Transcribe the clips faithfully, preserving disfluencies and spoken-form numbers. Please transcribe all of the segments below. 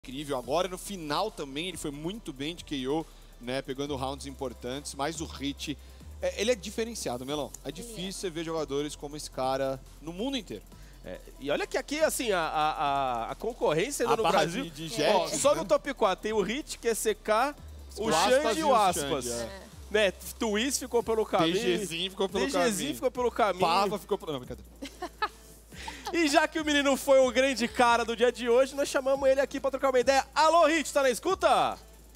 incrível. Agora no final também ele foi muito bem de K O, né, pegando rounds importantes, mas o Hit, é, ele é diferenciado, Melão. É difícil você ver jogadores como esse cara no mundo inteiro. É, e olha que aqui, assim, a, a, a concorrência ainda A no barra Brasil... de, de Jets, ó, só né? no top quatro tem o Hit, Q C K, o, o Xande e o Aspas. Xande, é. Né, Twist ficou pelo caminho. DGzinho ficou pelo DGzinho caminho. ficou pelo caminho. Pava ficou pelo... Não, brincadeira. E já que o menino foi o grande cara do dia de hoje, nós chamamos ele aqui pra trocar uma ideia. Alô, Hit, tá na escuta?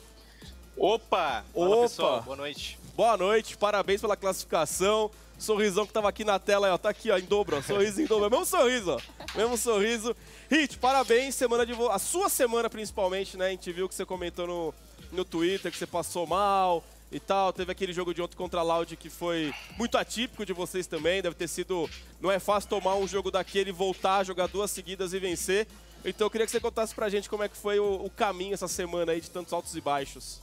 Opa! Fala, Opa! pessoal, boa noite. Boa noite, parabéns pela classificação. Sorrisão que tava aqui na tela, ó, tá aqui, ó, em dobro, ó, sorriso em dobro, mesmo sorriso, ó, mesmo sorriso. Hit, parabéns, semana de vo... a sua semana principalmente, né, a gente viu que você comentou no, no Twitter que você passou mal e tal, teve aquele jogo de ontem contra a Loud que foi muito atípico de vocês também, deve ter sido, não é fácil tomar um jogo daquele, voltar, jogar duas seguidas e vencer. Então eu queria que você contasse pra gente como é que foi o, o caminho essa semana aí de tantos altos e baixos.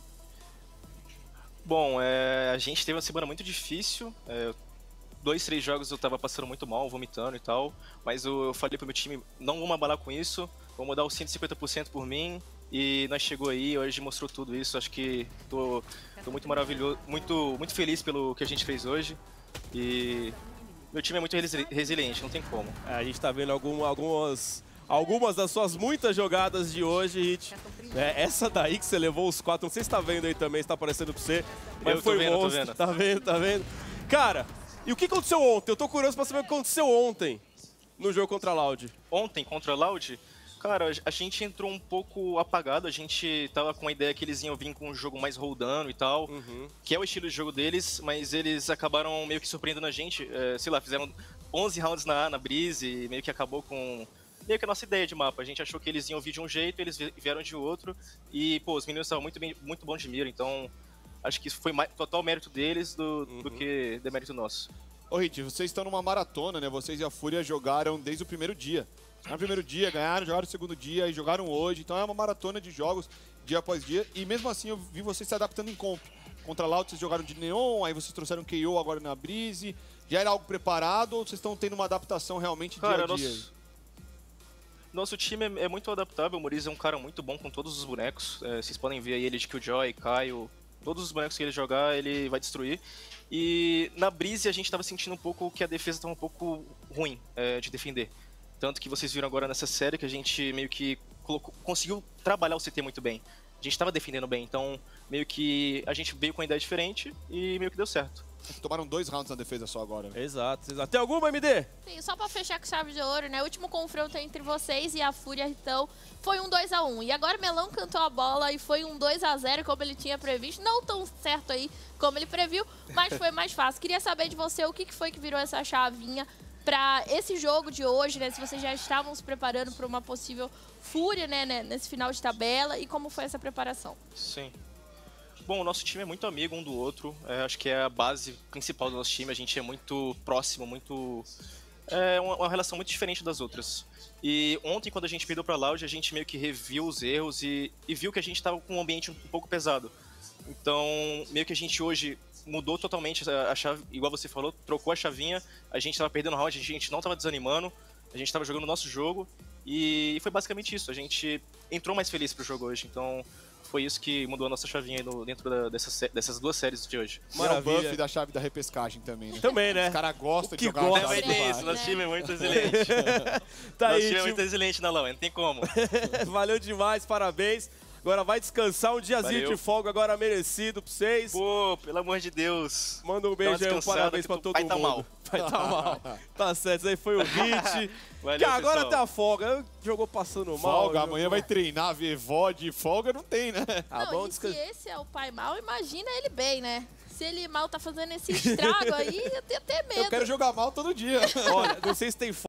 Bom, é, a gente teve uma semana muito difícil, é, dois, três jogos eu tava passando muito mal, vomitando e tal, mas eu, eu falei pro meu time, não vamos abalar com isso, vamos dar os cento e cinquenta por cento por mim, e nós chegou aí, hoje mostrou tudo isso, acho que tô, tô muito maravilhoso, muito, muito feliz pelo que a gente fez hoje, e meu time é muito resili resiliente, não tem como. É, a gente tá vendo algum, algumas... Algumas das suas muitas jogadas de hoje, Hit. É, essa daí que você levou os quatro, não sei se tá vendo aí também, se tá aparecendo pra você. Mas Eu foi tô vendo, monstro. tô vendo. Tá vendo, tá vendo? Cara, e o que aconteceu ontem? Eu tô curioso pra saber o que aconteceu ontem no jogo contra a Loud. Ontem, contra a Loud, cara, a gente entrou um pouco apagado, a gente tava com a ideia que eles iam vir com um jogo mais rodando e tal, Uhum. que é o estilo de jogo deles, mas eles acabaram meio que surpreendendo a gente, é, sei lá, fizeram onze rounds na, na Breeze e meio que acabou com... meio que a nossa ideia de mapa. A gente achou que eles iam vir de um jeito, eles vieram de outro. E, pô, os meninos estavam muito, bem, muito bons de mira, então acho que isso foi mais, total mérito deles do, Uhum. do que demérito nosso. Ô, Hit, vocês estão numa maratona, né? Vocês e a Fúria jogaram desde o primeiro dia. No primeiro dia, ganharam, jogaram no segundo dia e jogaram hoje. Então é uma maratona de jogos, dia após dia. E mesmo assim eu vi vocês se adaptando em comp. Contra a Loud vocês jogaram de Neon, aí vocês trouxeram K O agora na Breeze. Já era algo preparado ou vocês estão tendo uma adaptação realmente Cara, dia a dia? nosso, nosso time é, é muito adaptável. O Moriz é um cara muito bom com todos os bonecos. É, vocês podem ver aí ele de Killjoy, Caio. Todos os bonecos que ele jogar, ele vai destruir. E na Breeze a gente tava sentindo um pouco que a defesa tava um pouco ruim é, de defender. Tanto que vocês viram agora nessa série que a gente meio que colocou, conseguiu trabalhar o C T muito bem. A gente tava defendendo bem, então meio que a gente veio com uma ideia diferente e meio que deu certo. Tomaram dois rounds na defesa só agora, né? Exato, exato. Tem alguma, M D? Sim, só pra fechar com chave de ouro, né? O último confronto entre vocês e a Fúria, então, foi um dois a um. E agora Melão cantou a bola e foi um dois a zero, como ele tinha previsto. Não tão certo aí como ele previu, mas foi mais fácil. Queria saber de você o que foi que virou essa chavinha pra esse jogo de hoje, né? Se vocês já estavam se preparando para uma possível Fúria, né? Nesse final de tabela. E como foi essa preparação? Sim. Bom, o nosso time é muito amigo um do outro, é, acho que é a base principal do nosso time, a gente é muito próximo, muito... É uma, uma relação muito diferente das outras. E ontem, quando a gente perdeu pra Loud, a gente meio que reviu os erros e, e viu que a gente tava com um ambiente um pouco pesado. Então, meio que a gente hoje mudou totalmente a, a chave, igual você falou, trocou a chavinha, a gente tava perdendo round, a gente não tava desanimando, a gente tava jogando o nosso jogo, e foi basicamente isso, a gente entrou mais feliz pro jogo hoje, então... Foi isso que mudou a nossa chavinha aí no, dentro da, dessas, dessas duas séries de hoje. Maravilha. É o buff da chave da repescagem também, né? Também, né? Os caras gostam de que jogar. gosta. Vai ter isso, nosso time é muito resiliente. Tá nosso aí, time é time. muito resiliente na L A N, não tem como. Valeu demais, parabéns. Agora vai descansar, um diazinho Valeu. de folga agora merecido pra vocês. Pô, pelo amor de Deus. Manda um beijo aí, um parabéns pra todo vai mundo. Tá mal. Vai tá mal. Tá certo, isso aí foi o Hit. Valeu, que agora pessoal. tá folga. Jogou passando mal. Folga, jogou... amanhã vai treinar, ver V O D, folga não tem, né? Tá não, bom, e descansa. se esse é o pai mal, imagina ele bem, né? Se ele mal tá fazendo esse estrago aí, eu tenho até medo. Eu quero jogar mal todo dia. Olha, não sei se tem